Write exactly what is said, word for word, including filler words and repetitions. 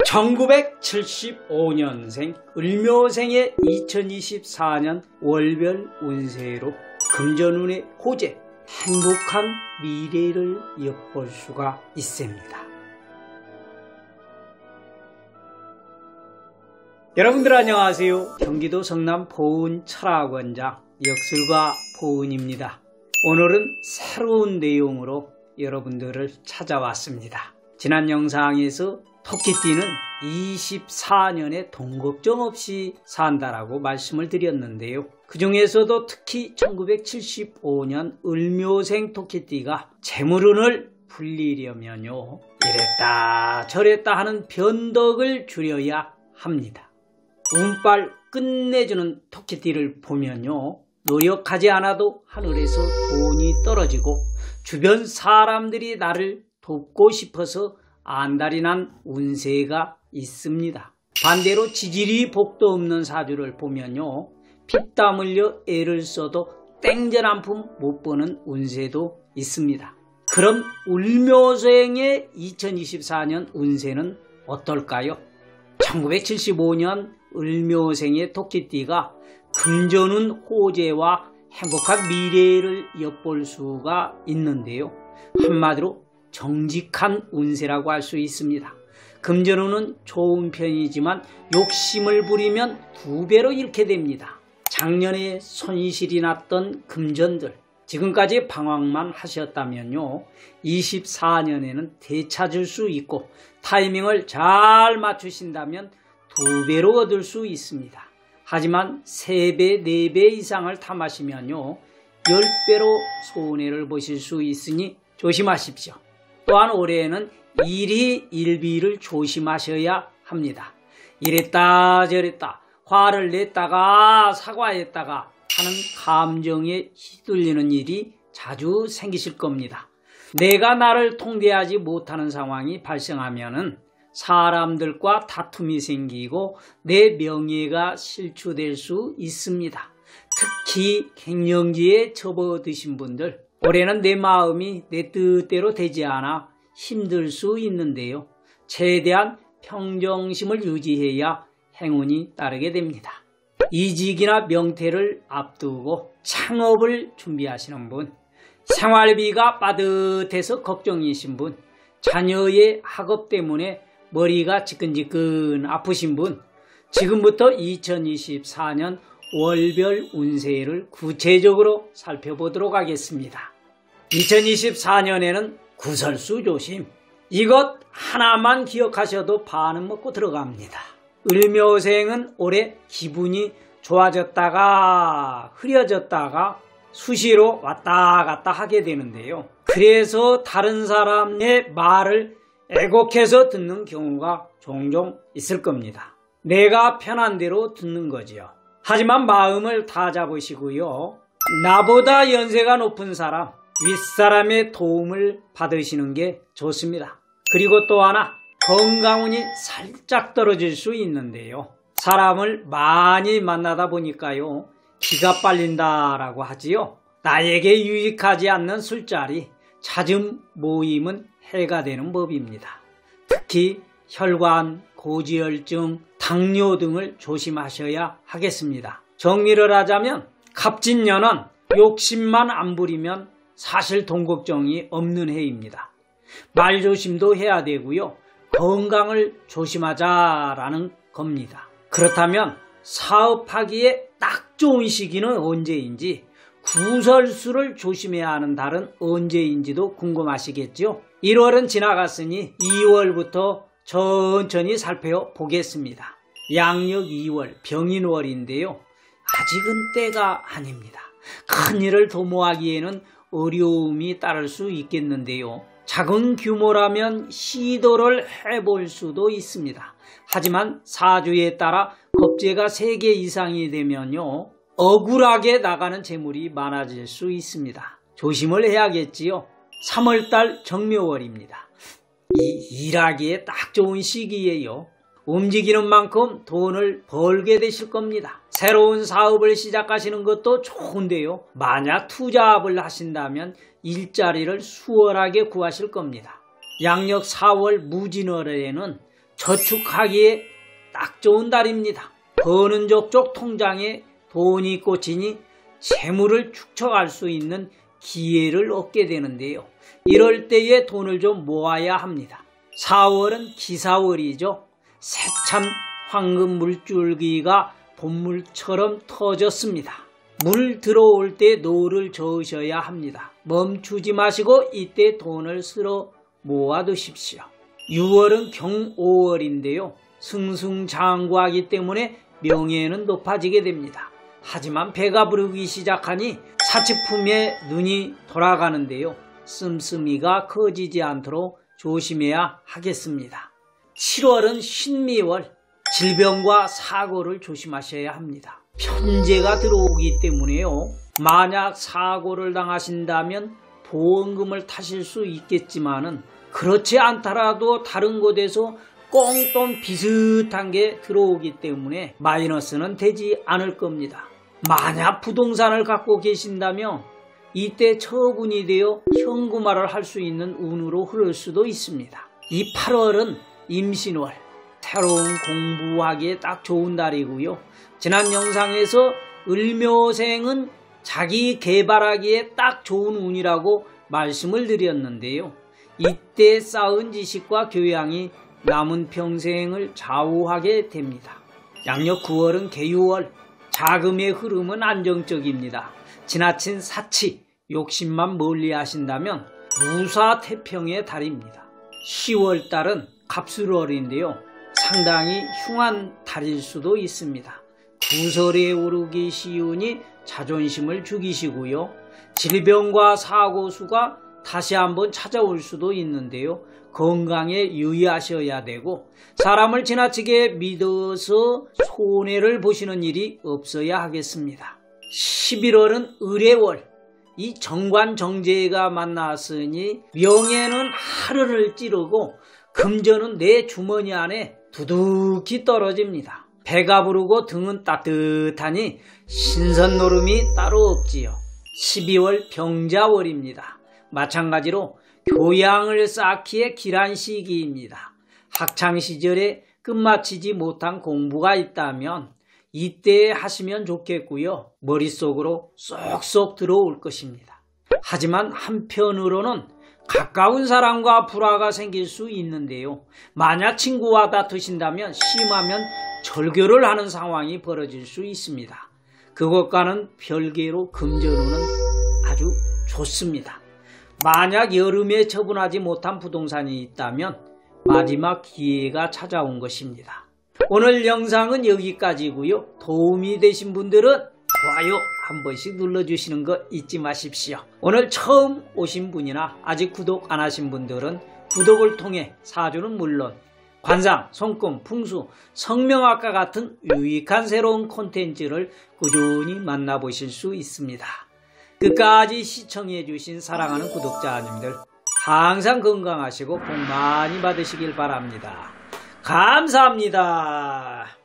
천구백칠십오 년생 을묘생의 이천이십사 년 월별 운세로 금전운의 호재, 행복한 미래를 엿볼 수가 있습니다. 여러분들 안녕하세요. 경기도 성남 보은 철학원장 역술가 보은입니다. 오늘은 새로운 내용으로 여러분들을 찾아왔습니다. 지난 영상에서 토끼띠는 이십사 년에 돈 걱정 없이 산다라고 말씀을 드렸는데요. 그 중에서도 특히 천구백칠십오 년 을묘생 토끼띠가 재물운을 불리려면요, 이랬다 저랬다 하는 변덕을 줄여야 합니다. 운빨 끝내주는 토끼띠를 보면요, 노력하지 않아도 하늘에서 돈이 떨어지고 주변 사람들이 나를 돕고 싶어서 안달이 난 운세가 있습니다. 반대로 지질이 복도 없는 사주를 보면요, 피땀 흘려 애를 써도 땡전 한 푼 못 버는 운세도 있습니다. 그럼 을묘생의 이천이십사 년 운세는 어떨까요? 천구백칠십오 년 을묘생의 토끼띠가 금전운 호재와 행복한 미래를 엿볼 수가 있는데요. 한마디로 정직한 운세라고 할 수 있습니다. 금전운은 좋은 편이지만 욕심을 부리면 두 배로 잃게 됩니다. 작년에 손실이 났던 금전들, 지금까지 방황만 하셨다면요, 이십사 년에는 되찾을 수 있고 타이밍을 잘 맞추신다면 두 배로 얻을 수 있습니다. 하지만 세 배, 네 배 이상을 탐하시면요, 십 배로 손해를 보실 수 있으니 조심하십시오. 또한 올해에는 일희일비를 조심하셔야 합니다. 이랬다 저랬다 화를 냈다가 사과했다가 하는 감정에 휘둘리는 일이 자주 생기실 겁니다. 내가 나를 통제하지 못하는 상황이 발생하면은 사람들과 다툼이 생기고 내 명예가 실추될 수 있습니다. 특히 갱년기에 접어드신 분들, 올해는 내 마음이 내 뜻대로 되지 않아 힘들 수 있는데요. 최대한 평정심을 유지해야 행운이 따르게 됩니다. 이직이나 명퇴를 앞두고 창업을 준비하시는 분, 생활비가 빠듯해서 걱정이신 분, 자녀의 학업 때문에 머리가 지끈지끈 아프신 분, 지금부터 이천이십사 년 월별 운세를 구체적으로 살펴보도록 하겠습니다. 이천이십사 년에는 구설수 조심, 이것 하나만 기억하셔도 반은 먹고 들어갑니다. 을묘생은 올해 기분이 좋아졌다가 흐려졌다가 수시로 왔다 갔다 하게 되는데요. 그래서 다른 사람의 말을 애곡해서 듣는 경우가 종종 있을 겁니다. 내가 편한 대로 듣는 거지요. 하지만 마음을 다 잡으시고요, 나보다 연세가 높은 사람, 윗사람의 도움을 받으시는 게 좋습니다. 그리고 또 하나, 건강운이 살짝 떨어질 수 있는데요. 사람을 많이 만나다 보니까요, 기가 빨린다라고 하지요. 나에게 유익하지 않는 술자리, 잦은 모임은 해가 되는 법입니다. 특히 혈관, 고지혈증, 당뇨 등을 조심하셔야 하겠습니다. 정리를 하자면 갑진년은 욕심만 안 부리면 사실 돈 걱정이 없는 해입니다. 말조심도 해야 되고요, 건강을 조심하자라는 겁니다. 그렇다면 사업하기에 딱 좋은 시기는 언제인지, 구설수를 조심해야 하는 달은 언제인지도 궁금하시겠죠? 일월은 지나갔으니 이월부터 천천히 살펴보겠습니다. 양력 이월 병인월인데요, 아직은 때가 아닙니다. 큰일을 도모하기에는 어려움이 따를 수 있겠는데요. 작은 규모라면 시도를 해볼 수도 있습니다. 하지만 사주에 따라 겁재가 세 개 이상이 되면요, 억울하게 나가는 재물이 많아질 수 있습니다. 조심을 해야겠지요. 삼월달 정묘월입니다. 이 일하기에 딱 좋은 시기예요. 움직이는 만큼 돈을 벌게 되실 겁니다. 새로운 사업을 시작하시는 것도 좋은데요, 만약 투자업을 하신다면 일자리를 수월하게 구하실 겁니다. 양력 사월 무진월에는 저축하기에 딱 좋은 달입니다. 버는 족족 통장에 돈이 꽂히니 재물을 축적할 수 있는 기회를 얻게 되는데요. 이럴 때에 돈을 좀 모아야 합니다. 사월은 기사월이죠. 새참 황금 물줄기가 본물처럼 터졌습니다. 물 들어올 때 노를 저으셔야 합니다. 멈추지 마시고 이때 돈을 쓸어 모아두십시오. 유월은 경오월인데요. 승승장구하기 때문에 명예는 높아지게 됩니다. 하지만 배가 부르기 시작하니 사치품에 눈이 돌아가는데요. 씀씀이가 커지지 않도록 조심해야 하겠습니다. 칠월은 신미월, 질병과 사고를 조심하셔야 합니다. 편제가 들어오기 때문에요. 만약 사고를 당하신다면 보험금을 타실 수 있겠지만은 그렇지 않더라도 다른 곳에서 꽁돈 비슷한 게 들어오기 때문에 마이너스는 되지 않을 겁니다. 만약 부동산을 갖고 계신다면 이때 처분이 되어 현금화를 할 수 있는 운으로 흐를 수도 있습니다. 이 팔월은 임신월, 새로운 공부하기에 딱 좋은 달이고요. 지난 영상에서 을묘생은 자기 개발하기에 딱 좋은 운이라고 말씀을 드렸는데요. 이때 쌓은 지식과 교양이 남은 평생을 좌우하게 됩니다. 양력 구월은 계유월, 자금의 흐름은 안정적입니다. 지나친 사치, 욕심만 멀리 하신다면 무사태평의 달입니다. 시월 달은 갑술월인데요. 상당히 흉한 달일 수도 있습니다. 구설에 오르기 쉬우니 자존심을 죽이시고요. 질병과 사고수가 다시 한번 찾아올 수도 있는데요. 건강에 유의하셔야 되고 사람을 지나치게 믿어서 손해를 보시는 일이 없어야 하겠습니다. 십일월은 을해월, 이 정관정제가 만났으니 명예는 하늘을 찌르고 금전은 내 주머니 안에 두둑히 떨어집니다. 배가 부르고 등은 따뜻하니 신선노름이 따로 없지요. 십이월 병자월입니다. 마찬가지로 교양을 쌓기에 길한 시기입니다. 학창시절에 끝마치지 못한 공부가 있다면 이때 하시면 좋겠고요. 머릿속으로 쏙쏙 들어올 것입니다. 하지만 한편으로는 가까운 사람과 불화가 생길 수 있는데요. 만약 친구와 다투신다면 심하면 절교를 하는 상황이 벌어질 수 있습니다. 그것과는 별개로 금전운은 아주 좋습니다. 만약 여름에 처분하지 못한 부동산이 있다면 마지막 기회가 찾아온 것입니다. 오늘 영상은 여기까지고요. 도움이 되신 분들은 좋아요 한 번씩 눌러주시는 거 잊지 마십시오. 오늘 처음 오신 분이나 아직 구독 안 하신 분들은 구독을 통해 사주는 물론 관상, 손금, 풍수, 성명학과 같은 유익한 새로운 콘텐츠를 꾸준히 만나보실 수 있습니다. 끝까지 시청해 주신 사랑하는 구독자님들 항상 건강하시고 복 많이 받으시길 바랍니다. 감사합니다.